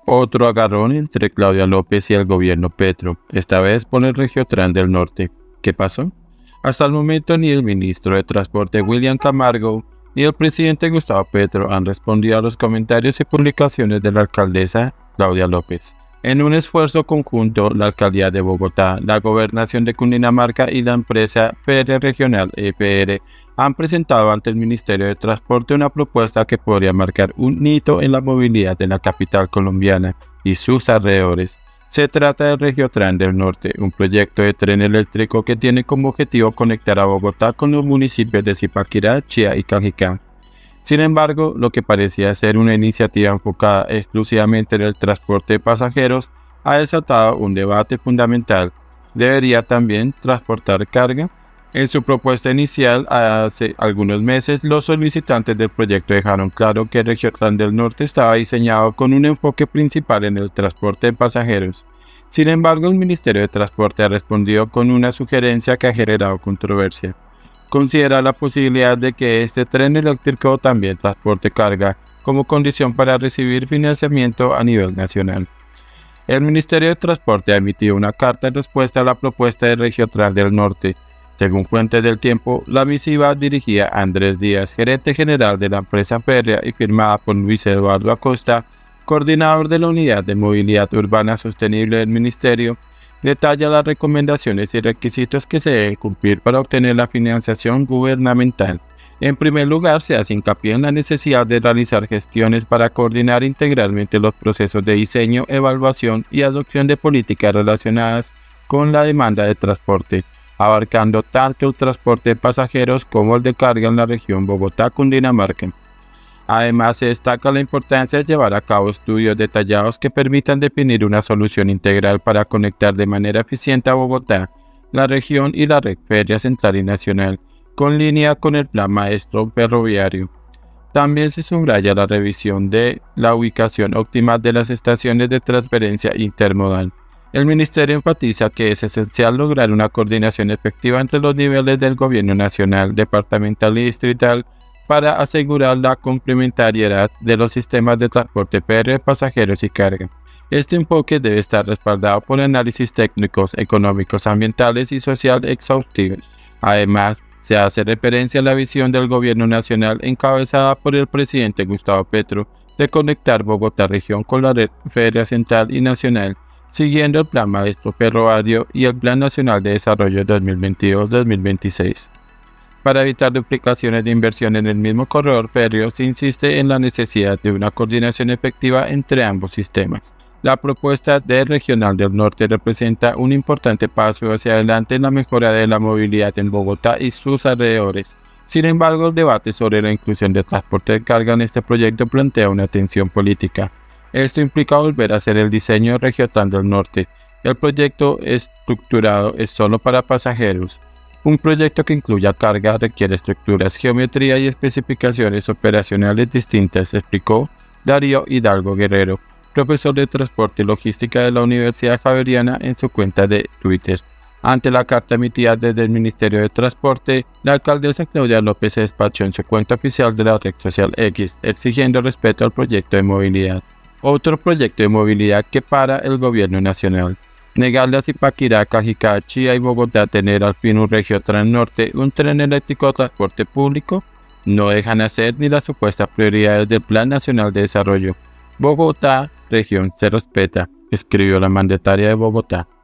Otro agarrón entre Claudia López y el gobierno Petro, esta vez por el Regiotran del Norte. ¿Qué pasó? Hasta el momento ni el ministro de Transporte William Camargo ni el presidente Gustavo Petro han respondido a los comentarios y publicaciones de la alcaldesa Claudia López. En un esfuerzo conjunto, la Alcaldía de Bogotá, la Gobernación de Cundinamarca y la empresa PR Regional EPR han presentado ante el Ministerio de Transporte una propuesta que podría marcar un hito en la movilidad de la capital colombiana y sus alrededores. Se trata del Regiotran del Norte, un proyecto de tren eléctrico que tiene como objetivo conectar a Bogotá con los municipios de Zipaquirá, Chía y Cajicá. Sin embargo, lo que parecía ser una iniciativa enfocada exclusivamente en el transporte de pasajeros ha desatado un debate fundamental. ¿Debería también transportar carga? En su propuesta inicial, hace algunos meses, los solicitantes del proyecto dejaron claro que el Regiotran del Norte estaba diseñado con un enfoque principal en el transporte de pasajeros. Sin embargo, el Ministerio de Transporte ha respondido con una sugerencia que ha generado controversia. Considera la posibilidad de que este tren eléctrico también transporte carga como condición para recibir financiamiento a nivel nacional. El Ministerio de Transporte ha emitido una carta en respuesta a la propuesta del Regiotran del Norte. Según fuentes del Tiempo, la misiva dirigida a Andrés Díaz, gerente general de la empresa férrea y firmada por Luis Eduardo Acosta, coordinador de la Unidad de Movilidad Urbana Sostenible del Ministerio, detalla las recomendaciones y requisitos que se deben cumplir para obtener la financiación gubernamental. En primer lugar, se hace hincapié en la necesidad de realizar gestiones para coordinar integralmente los procesos de diseño, evaluación y adopción de políticas relacionadas con la demanda de transporte, abarcando tanto el transporte de pasajeros como el de carga en la región Bogotá-Cundinamarca. Además, se destaca la importancia de llevar a cabo estudios detallados que permitan definir una solución integral para conectar de manera eficiente a Bogotá, la región y la red férrea central y nacional, con línea con el Plan Maestro Ferroviario. También se subraya la revisión de la ubicación óptima de las estaciones de transferencia intermodal. El Ministerio enfatiza que es esencial lograr una coordinación efectiva entre los niveles del gobierno nacional, departamental y distrital para asegurar la complementariedad de los sistemas de transporte PR, pasajeros y carga. Este enfoque debe estar respaldado por análisis técnicos, económicos, ambientales y social exhaustivos. Además, se hace referencia a la visión del gobierno nacional encabezada por el presidente Gustavo Petro de conectar Bogotá región con la red férrea central y nacional, siguiendo el Plan Maestro Ferroviario y el Plan Nacional de Desarrollo 2022-2026. Para evitar duplicaciones de inversión en el mismo corredor férreo, se insiste en la necesidad de una coordinación efectiva entre ambos sistemas. La propuesta del Regional del Norte representa un importante paso hacia adelante en la mejora de la movilidad en Bogotá y sus alrededores. Sin embargo, el debate sobre la inclusión de transporte de carga en este proyecto plantea una tensión política. Esto implica volver a hacer el diseño Regiotran del Norte. El proyecto estructurado es solo para pasajeros. Un proyecto que incluya carga requiere estructuras, geometría y especificaciones operacionales distintas, explicó Darío Hidalgo Guerrero, profesor de Transporte y Logística de la Universidad Javeriana en su cuenta de Twitter. Ante la carta emitida desde el Ministerio de Transporte, la alcaldesa Claudia López se despachó en su cuenta oficial de la red social X, exigiendo respeto al proyecto de movilidad. Otro proyecto de movilidad que para el gobierno nacional. Negarle a Zipaquirá, Cajicá, Chía y Bogotá tener al fin un Regiotran Norte, un tren eléctrico de transporte público, no dejan hacer ni las supuestas prioridades del Plan Nacional de Desarrollo. Bogotá, región se respeta, escribió la mandataria de Bogotá.